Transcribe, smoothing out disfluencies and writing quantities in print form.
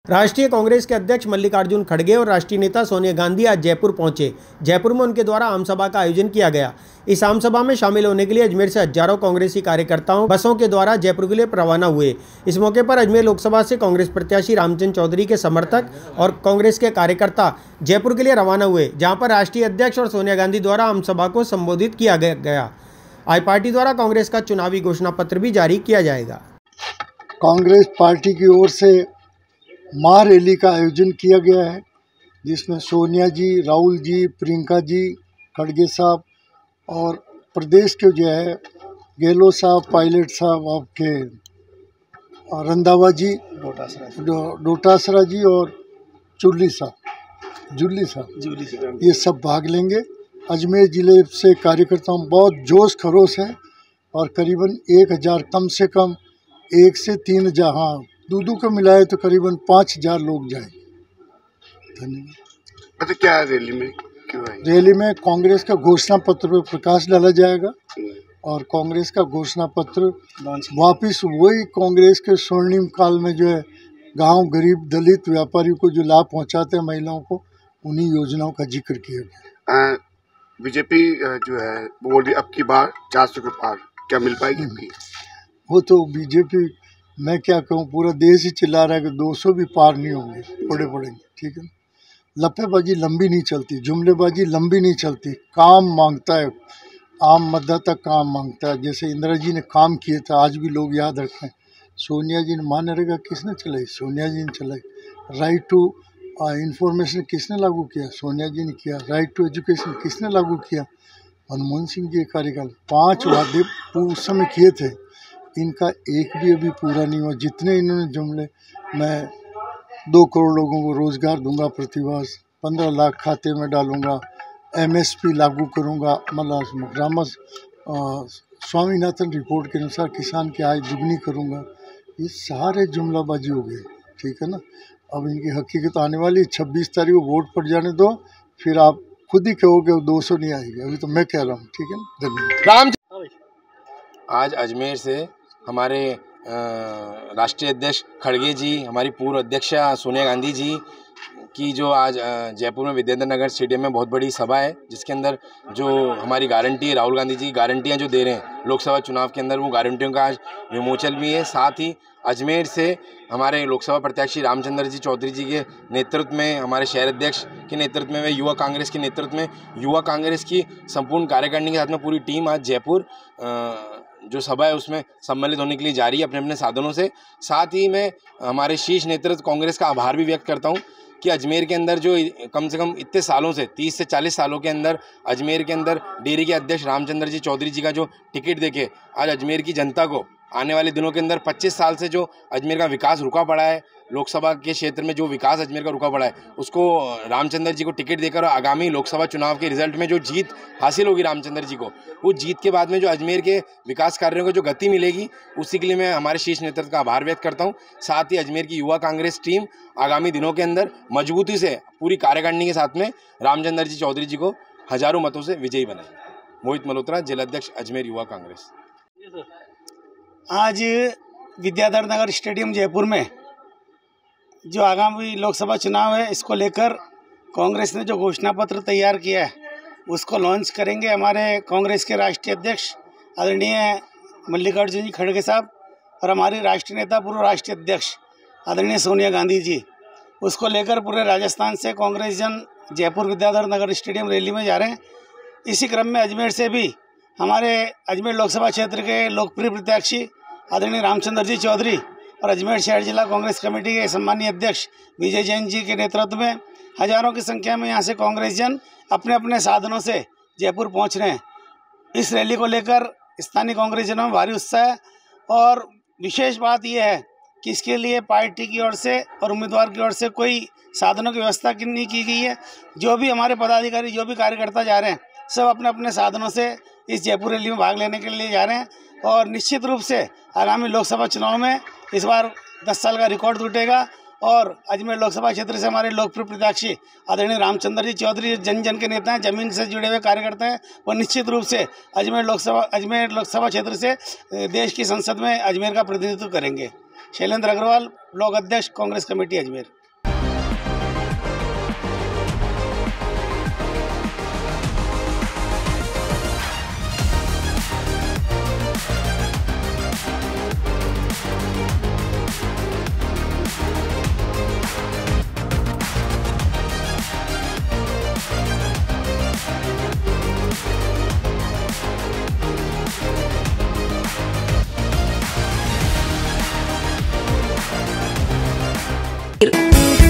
राष्ट्रीय कांग्रेस के अध्यक्ष मल्लिकार्जुन खड़गे और राष्ट्रीय नेता सोनिया गांधी आज जयपुर पहुंचे। जयपुर में उनके द्वारा आमसभा का आयोजन किया गया। इस आमसभा में शामिल होने के लिए अजमेर से हजारों कांग्रेसी कार्यकर्ताओं बसों के द्वारा जयपुर के लिए रवाना हुए। इस मौके पर अजमेर लोकसभा से कांग्रेस प्रत्याशी रामचंद्र चौधरी के समर्थक और कांग्रेस के कार्यकर्ता जयपुर के लिए रवाना हुए, जहाँ पर राष्ट्रीय अध्यक्ष और सोनिया गांधी द्वारा आमसभा को संबोधित किया गया। आज पार्टी द्वारा कांग्रेस का चुनावी घोषणा पत्र भी जारी किया जाएगा। कांग्रेस पार्टी की ओर से महारैली का आयोजन किया गया है, जिसमें सोनिया जी, राहुल जी, प्रियंका जी, खड़गे साहब और प्रदेश के जो है गहलोत साहब, पायलट साहब, आपके रंधावा जी, डोटासरा जी और जुल्ली साहब ये सब भाग लेंगे। अजमेर ज़िले से कार्यकर्ताओं बहुत जोश खरोश है और करीबन 1000 कम से कम 1 से 3,000 हाँ दूधू को मिलाए तो करीबन 5,000 लोग जाएंगे। धन्यवाद। अच्छा, क्या रैली में क्यों है? रैली में कांग्रेस का घोषणा पत्र पर प्रकाश डाला जाएगा और कांग्रेस का घोषणा पत्र वापिस वही कांग्रेस के स्वर्णिम काल में जो है गांव गरीब दलित व्यापारियों को जो लाभ पहुंचाते हैं महिलाओं को, उन्हीं योजनाओं का जिक्र किया गया। बीजेपी जो है बोल रही अब की बार 400 के पार, क्या मिल पाएगी आपकी? वो तो बीजेपी, मैं क्या कहूँ, पूरा देश ही चिल्ला रहा है कि 200 भी पार नहीं होंगे, पड़ेंगे। ठीक है, लपेबाजी लंबी नहीं चलती, जुमलेबाजी लंबी नहीं चलती। काम मांगता है, आम मतदाता काम मांगता है। जैसे इंदिरा जी ने काम किए थे, आज भी लोग याद रखें। सोनिया जी ने मनरेगा किसने चलाई? सोनिया जी ने चलाई। राइट टू इंफॉर्मेशन किसने लागू किया? सोनिया जी ने किया। राइट टू एजुकेशन किसने लागू किया? मनमोहन सिंह जी कार्यकाल 5 वादे उस समय किए थे, इनका एक भी अभी पूरा नहीं हुआ। जितने इन्होंने जुमले, मैं 2 करोड़ लोगों को रोजगार दूंगा, प्रतिवर्ष 15 लाख खाते में डालूंगा, MSP लागू करूंगा, मतलब स्वामीनाथन रिपोर्ट के अनुसार किसान की आय दुगनी करूंगा, ये सारे जुमलाबाजी हो गए। ठीक है ना, अब इनकी हकीकत आने वाली 26 तारीख को वोट पड़ जाने दो, फिर आप खुद ही कहोगे 200 नहीं आएगी। अभी तो मैं कह रहा हूँ। ठीक है ना, धन्यवाद। आज अजमेर से हमारे राष्ट्रीय अध्यक्ष खड़गे जी, हमारी पूर्व अध्यक्षा सोनिया गांधी जी की जो आज जयपुर में विद्याधर नगर स्टेडियम में बहुत बड़ी सभा है, जिसके अंदर जो हमारी गारंटी है, राहुल गांधी जी गारंटियां जो दे रहे हैं लोकसभा चुनाव के अंदर, वो गारंटियों का आज विमोचन भी है। साथ ही अजमेर से हमारे लोकसभा प्रत्याशी रामचंद्र जी चौधरी जी के नेतृत्व में, हमारे शहर अध्यक्ष के नेतृत्व में, युवा कांग्रेस के नेतृत्व में, युवा कांग्रेस की संपूर्ण कार्यकारिणी के साथ में पूरी टीम आज जयपुर जो सभा है उसमें सम्मिलित होने के लिए जा रही है अपने अपने साधनों से। साथ ही मैं हमारे शीर्ष नेतृत्व कांग्रेस का आभार भी व्यक्त करता हूं कि अजमेर के अंदर जो कम से कम इतने सालों से 30 से 40 सालों के अंदर अजमेर के अंदर डेयरी के अध्यक्ष रामचंद्र जी चौधरी जी का जो टिकट देके आज अजमेर की जनता को आने वाले दिनों के अंदर 25 साल से जो अजमेर का विकास रुका पड़ा है, लोकसभा के क्षेत्र में जो विकास अजमेर का रुका पड़ा है, उसको रामचंद्र जी को टिकट देकर और आगामी लोकसभा चुनाव के रिजल्ट में जो जीत हासिल होगी रामचंद्र जी को, वो जीत के बाद में जो अजमेर के विकास कार्यों को जो गति मिलेगी, उसी के लिए मैं हमारे शीर्ष नेतृत्व का आभार व्यक्त करता हूँ। साथ ही अजमेर की युवा कांग्रेस टीम आगामी दिनों के अंदर मजबूती से पूरी कार्यकारिणी के साथ में रामचंद्र जी चौधरी जी को हजारों मतों से विजयी बनाएंगे। मोहित मल्होत्रा, जिलाध्यक्ष अजमेर युवा कांग्रेस। आज विद्याधर नगर स्टेडियम जयपुर में जो आगामी लोकसभा चुनाव है, इसको लेकर कांग्रेस ने जो घोषणा पत्र तैयार किया है उसको लॉन्च करेंगे हमारे कांग्रेस के राष्ट्रीय अध्यक्ष आदरणीय मल्लिकार्जुन जी खड़गे साहब और हमारी राष्ट्रीय नेता पूर्व राष्ट्रीय अध्यक्ष आदरणीय सोनिया गांधी जी। उसको लेकर पूरे राजस्थान से कांग्रेस जन जयपुर विद्याधर नगर स्टेडियम रैली में जा रहे हैं। इसी क्रम में अजमेर से भी हमारे अजमेर लोकसभा क्षेत्र के लोकप्रिय प्रत्याशी आदरणीय रामचंद्र जी चौधरी और अजमेर शहर जिला कांग्रेस कमेटी के सम्मानीय अध्यक्ष विजय जैन जी के नेतृत्व में हजारों की संख्या में यहाँ से कांग्रेस जन अपने अपने साधनों से जयपुर पहुँच रहे हैं। इस रैली को लेकर स्थानीय कांग्रेस जनों में भारी उत्साह है और विशेष बात यह है कि इसके लिए पार्टी की ओर से और उम्मीदवार की ओर से कोई साधनों की व्यवस्था नहीं की गई है। जो भी हमारे पदाधिकारी, जो भी कार्यकर्ता जा रहे हैं, सब अपने अपने साधनों से इस जयपुर रैली में भाग लेने के लिए जा रहे हैं और निश्चित रूप से आगामी लोकसभा चुनाव में इस बार 10 साल का रिकॉर्ड टूटेगा और अजमेर लोकसभा क्षेत्र से हमारे लोकप्रिय प्रत्याशी आदरणीय रामचंद्र जी चौधरी जन जन के नेता हैं, जमीन से जुड़े हुए कार्यकर्ता हैं, वो निश्चित रूप से अजमेर लोकसभा क्षेत्र से देश की संसद में अजमेर का प्रतिनिधित्व करेंगे। शैलेंद्र अग्रवाल, ब्लॉक अध्यक्ष, कांग्रेस कमेटी अजमेर। है।